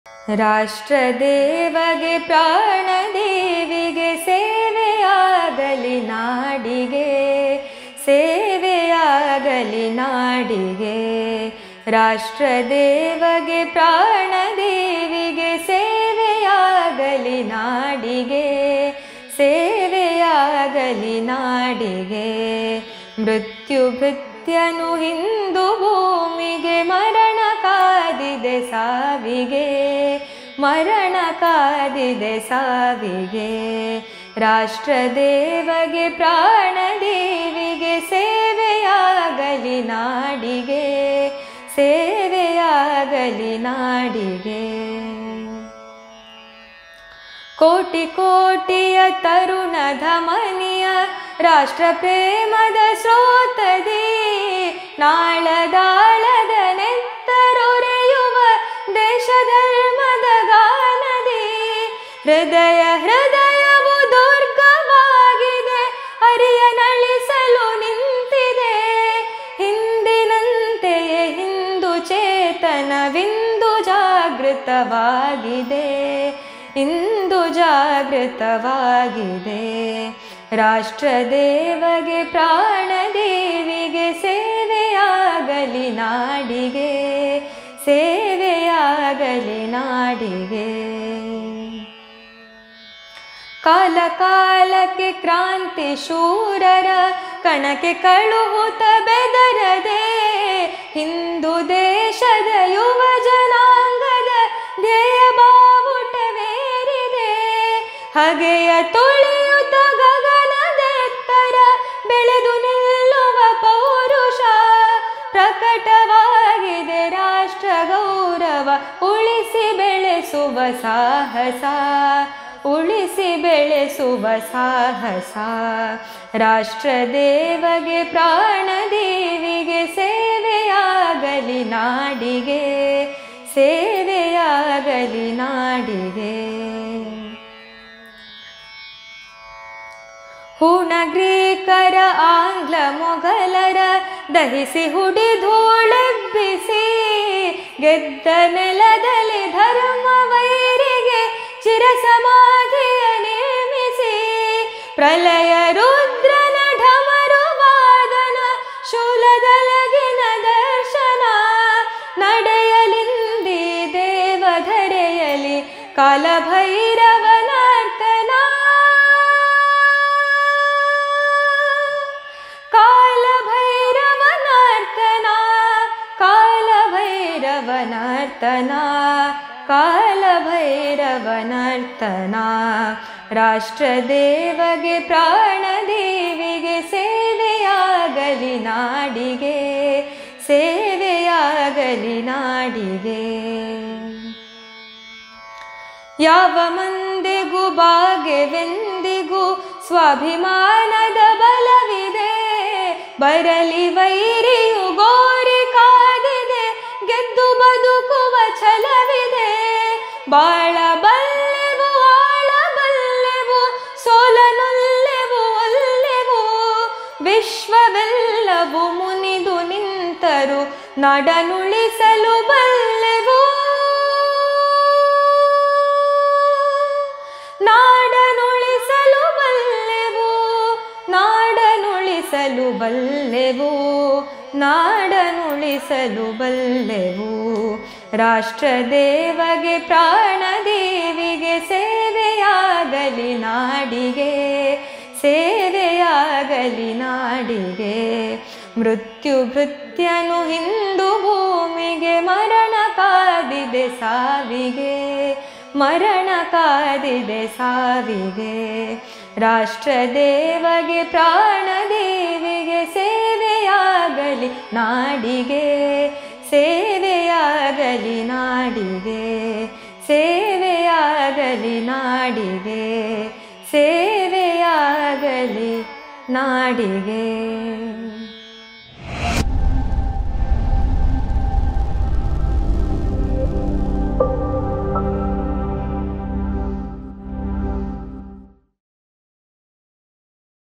ರಾಷ್ಟ್ರದೇವಗೆ ಪ್ರಾಣದೇವಿಗೆ ಸೇವೆಯಾಗಲಿ ನಾಡಿಗೆ, ಸೇವೆಯಾಗಲಿ ನಾಡಿಗೆ. ರಾಷ್ಟ್ರದೇವಗೆ ಪ್ರಾಣದೇವಿಗೆ ಸೇವೆಯಾಗಲಿ ನಾಡಿಗೆ, ಸೇವೆಯಾಗಲಿ ನಾಡಿಗೆ. ಮೃತ್ಯು ಭೃತ್ಯನು ಹಿಂದೂ ಭೂಮಿಗೆ, ಮರಣ ಕಾದಿದೆ ಸಾವಿಗೆ, ಮರಣ ಕಾದಿದೆ ಸಾವಿಗೆ. ರಾಷ್ಟ್ರದೇವಗೆ ಪ್ರಾಣದೇವಿಗೆ ಸೇವೆಯಾಗಲಿ ನಾಡಿಗೆ, ಸೇವೆಯಾಗಲಿ ನಾಡಿಗೆ. ಕೋಟಿ ಕೋಟಿಯ ತರುಣ ಧಮನಿಯ ರಾಷ್ಟ್ರ ಪ್ರೇಮದ ಸ್ರೋತದಿ, ನಾಳದಾಳದ ನೆತ್ತರೊರೆಯುವ ದೇಶ ಧರ್ಮದ ಗಾನದಿ. ಹೃದಯ ಹೃದಯವು ದುರ್ಗವಾಗಿದೆ, ಅರಿಯನಳಿಸಲು ನಿಂತಿದೆ. ಹಿಂದಿನಂತೆಯೇ ಹಿಂದೂ ಚೇತನವಿಂದು ಜಾಗೃತವಾಗಿದೆ, ಇಂದು ಜಾಗೃತವಾಗಿದೆ. ರಾಷ್ಟ್ರದೇವಗೆ ಪ್ರಾಣದೇವಿಗೆ ಸೇವೆಯಾಗಲಿ ನಾಡಿಗೆ, ಸೇವೆಯಾಗಲಿ ನಾಡಿಗೆ. ಕಾಲ ಕಾಲಕ್ಕೆ ಕ್ರಾಂತಿ ಶೂರರ ಕಣಕ್ಕೆ ಕಳುಹುತ ಬೆದರದೆ, ಹಿಂದೂ ದೇಶದ ಯುವ ಜನಾಂಗದ ಧ್ಯೇಯ ಬಾವುಟವೇರಿದೆ. ಹಗೆಯ ತುಳಿಯುತ್ತ ಗಗನದೆತ್ತರ ಬೆಳೆದು ನಿಲ್ಲುವ ಪೌರುಷ, ಪ್ರಕಟವಾಗಿದೆ ರಾಷ್ಟ್ರ ಗೌರವ ಉಳಿಸಿ ಬೆಳೆಸುವ ಸಾಹಸ, ಉಳಿಸಿ ಬೆಳೆಸುವ ಸಾಹಸ. ರಾಷ್ಟ್ರದೇವಗೆ ಪ್ರಾಣದೇವಿಗೆ ಸೇವೆಯಾಗಲಿ ನಾಡಿಗೆ, ಸೇವೆಯಾಗಲಿ ನಾಡಿಗೆ. ಹುಣಗ್ರೀಕರ ಆಂಗ್ಲ ಮೊಘಲರ ದಹಿಸಿ ಹುಡಿಧೂಳೆಬ್ಬಿಸಿ, ಗೆದ್ದ ನೆಲದಲ್ಲಿ ಧರ್ಮ ವೈರಿಗೆ ಚಿರ ಸಮಾಧಿಯ ನಿರ್ಮಿಸಿ. ಪ್ರಳಯ ರುದ್ರನ ಢಮರು ವಾದನ ಶೂಲದಲಗಿನ ದರ್ಶನ, ನಡೆಯಲಿಂದಿ ದೇವಧರೆಯಲಿ ಕಾಲಭೈರವನರ್ತನ. ಕಾಲಭೈರವನರ್ತನ, ಕಾಲಭೈರವನರ್ತನ, ಕಾಲಭೈರವನರ್ತನ. ರಾಷ್ಟ್ರದೇವಗೆ ಪ್ರಾಣದೇವಿಗೆ ಸೇವೆಯಾಗಲಿ ನಾಡಿಗೆ, ಸೇವೆಯಾಗಲಿ ನಾಡಿಗೆ. ಯಾವ ಮಂದಿಗೂ ಬಾಗೆವೆಂದಿಗೂ ಸ್ವಾಭಿಮಾನದ ಬಲವಿದೆ. ಬರಲಿ ವೈರಿಯು ಗೋರಿ ಕಾದಿದೆ, ಗೆದ್ದು ಬದುಕುವ ಛಲವಿದೆ. ಬಾಳಬಲ್ಲೆವು ಆಳಬಲ್ಲೆವು, ಸೋಲನೊಲ್ಲೆವು ಒಲ್ಲೆವು. ವಿಶ್ವವೆಲ್ಲವೂ ಮುನಿದು ನಿಂತರು, ನಾಡನುಳಿಸಲು ಬಲ್ಲೆವು. ನಾಡನುಳಿಸಲು ಬಲ್ಲೆವು, ನಾಡನುಳಿಸಲು ಬಲ್ಲೆವು, ನಾಡನುಳಿಸಲು ಬಲ್ಲೆವು. ರಾಷ್ಟ್ರದೇವಗೆ ಪ್ರಾಣದೇವಿಗೆ ಸೇವೆಯಾಗಲಿ ನಾಡಿಗೆ, ಸೇವೆಯಾಗಲಿ ನಾಡಿಗೆ. ಮೃತ್ಯು ಭೃತ್ಯನು ಹಿಂದೂ ಭೂಮಿಗೆ, ಮರಣ ಕಾದಿದೆ ಸಾವಿಗೆ, ಮರಣ ಕಾದಿದೆ ಸಾವಿಗೆ. ರಾಷ್ಟ್ರದೇವಗೆ ಪ್ರಾಣದೇವಿಗೆ ಸೇವೆಯಾಗಲಿ ನಾಡಿಗೆ, ಸೇವೆಯಾಗಲಿ ನಾಡಿಗೆ, ಸೇವೆಯಾಗಲಿ ನಾಡಿಗೆ, ಸೇವೆಯಾಗಲಿ ನಾಡಿಗೆ.